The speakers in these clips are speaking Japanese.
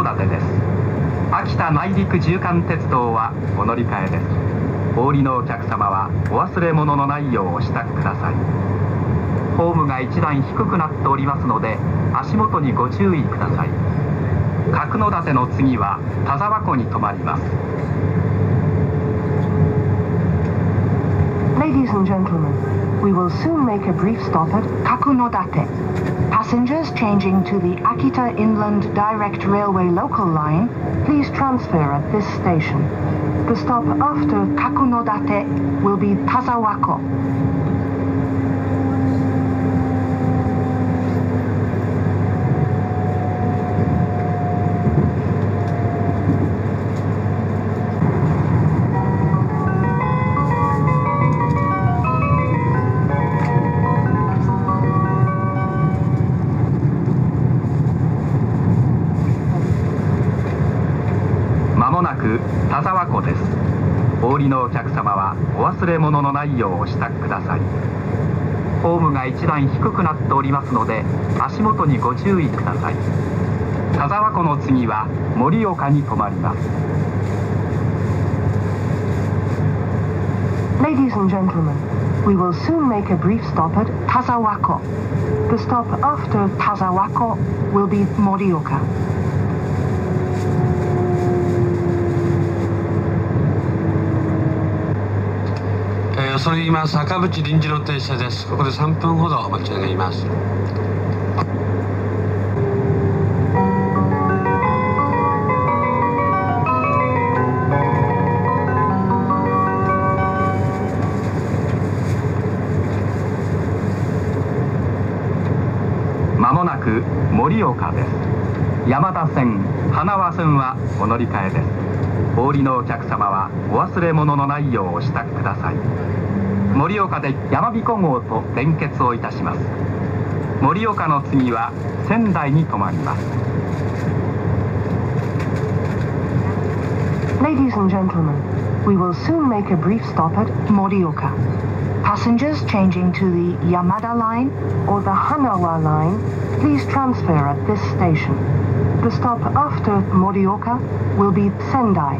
野立です。秋田内陸縦貫鉄道はお乗り換えです。お降りのお客様はお忘れ物のないようお支度ください。ホームが一段低くなっておりますので足元にご注意ください。角館の次は田沢湖に停まります。 Ladies and gentlemen, we will soon make a brief stop at Kakunodate. Passengers changing to the Akita Inland Direct Railway local line, please transfer at this station. The stop after Kakunodate will be Tazawako. 田沢湖です。お降りのお客様はお忘れ物のないようお支度ください。ホームが一段低くなっておりますので足元にご注意ください。田沢湖の次は盛岡に停まります。 Ladies and gentlemen, we will soon make a brief stop at Tazawako. The stop after Tazawako will be Morioka. 恐れ入ります赤淵臨時の停車です。ここで3分ほどお待ち願います。 まもなく盛岡です。山田線、花輪線はお乗り換えです。お降りのお客様はお忘れ物のないようお支度ください。盛岡で山彦号と連結をいたします。盛岡の次は仙台に停まります。 Ladies and gentlemen, we will soon make a brief stop at Morioka. Passengers changing to the Yamada line or the Hanawa line, please transfer at this station. The stop after Morioka will be Sendai.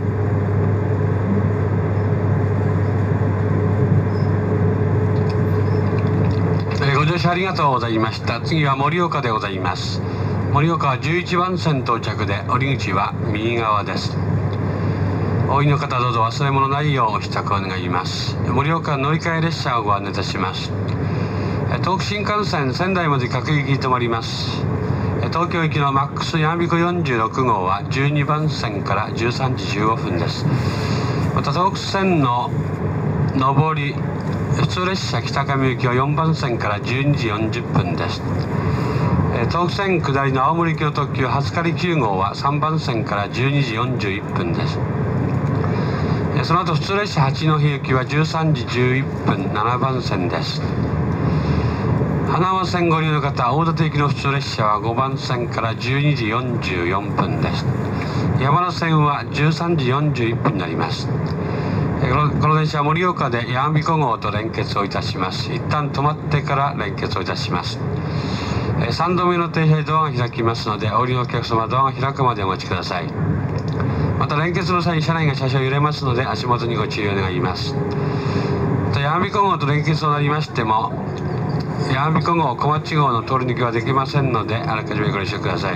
ご乗車ありがとうございました。次は盛岡でございます。盛岡は11番線到着で降り口は右側です。お降りの方どうぞ忘れ物ないようお支度を願います。盛岡乗り換え列車をご案内いたします。東北新幹線仙台まで各駅に停まります。東京行きのマックスやまびこ46号は12番線から13時15分です。また東北線の上り普通列車北上行きは4番線から12時40分です。東北線下りの青森行きの特急はつかり9号は3番線から12時41分です。その後普通列車八戸行きは13時11分7番線です。花輪線ご利用の方、大館行きの普通列車は5番線から12時44分です。山田線は13時41分になります。この電車は盛岡でやまびこ号と連結をいたします。一旦止まってから連結をいたします。3度目の停車でドアが開きますので、お降りのお客様、ドアが開くまでお待ちください。また連結の際に車内が少々揺れますので、足元にご注意を願います。またやまびこ号と連結となりましても、やまびこ号、小町号の通り抜けはできませんので、あらかじめご了承ください。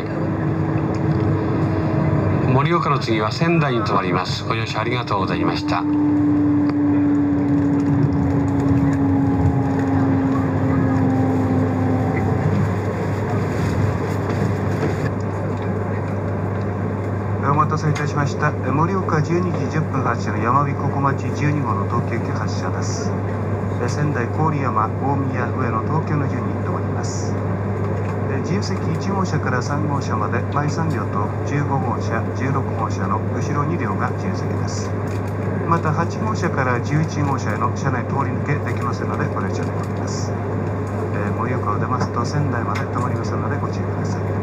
盛岡の次は仙台に停まります。ご乗車ありがとうございました。 お待たせいたしました。盛岡12時10分発車のやまびこ小町12号の東京行き発車です。仙台、郡山、大宮、上野、東京の順に停まります。自由席1号車から3号車まで前3両と15号車、16号車の後ろ2両が自由席です。また8号車から11号車への車内通り抜けできませんのでご了承願います。盛岡を出ますと仙台まで停まりませんのでご注意ください。